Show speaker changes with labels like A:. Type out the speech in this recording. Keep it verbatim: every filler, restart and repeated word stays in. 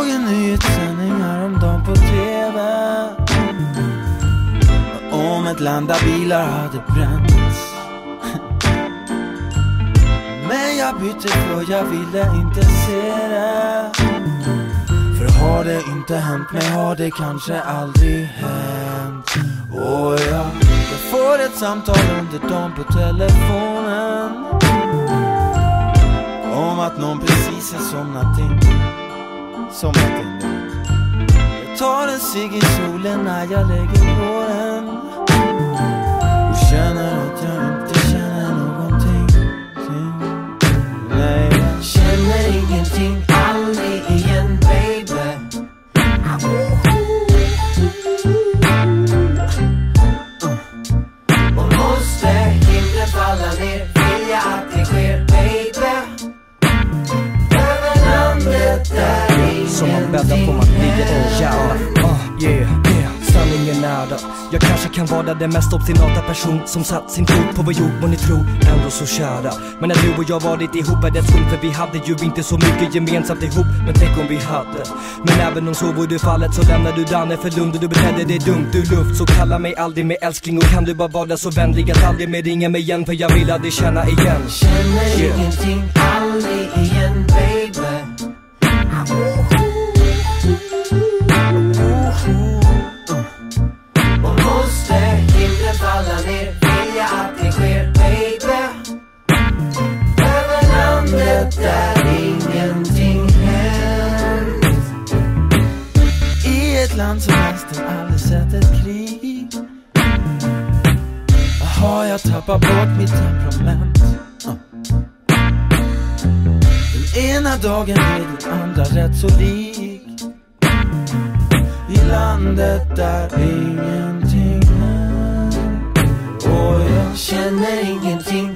A: såg en nyhetssändning häromdagen på tv om ett land där bilar hade bränts. Men jag bytte för jag ville inte se det. För har det inte hänt mig har det kanske aldrig hänt. Och jag, jag får ett samtal under dagen på telefonen om att någon precis är somnat in. Somnat in. Jag tar en cigg i solen när jag lägger på den och känner att jag inte känner någonting. Nej, jag känner ingenting, aldrig igen, baby. Och måste himlen falla ner, vill jag att det sker, baby. Över landet där ingenting som man bäddar på man ligger i jävla. uh, Yeah, yeah, sanningen är där. Jag kanske kan vara den mest obstinata person som satt sin fot på vår jord, må ni tro, ändå så kära. Men när du och jag varit ihop är det skumt, för vi hade ju inte så mycket gemensamt ihop. Men tänk om vi hade. Men även om så vore fallet så lämnar du Danne för Lund och du betedde dig dumt, du luft. Så kalla mig aldrig med älskling och kan du bara vara så vänlig att aldrig mer ringa mig igen, för jag vill aldrig känna igen. Känner yeah. ingenting, aldrig igen, baby. Och måste himlen falla ner, vill jag att det sker, baby. Över landet där ingenting hänt. I ett land som nästan aldrig sett ett krig har jag tappat bort mitt temperament. uh. Den ena dagen är den andra rätt så lik. I landet där ingenting hänt. Och jag känner ingenting,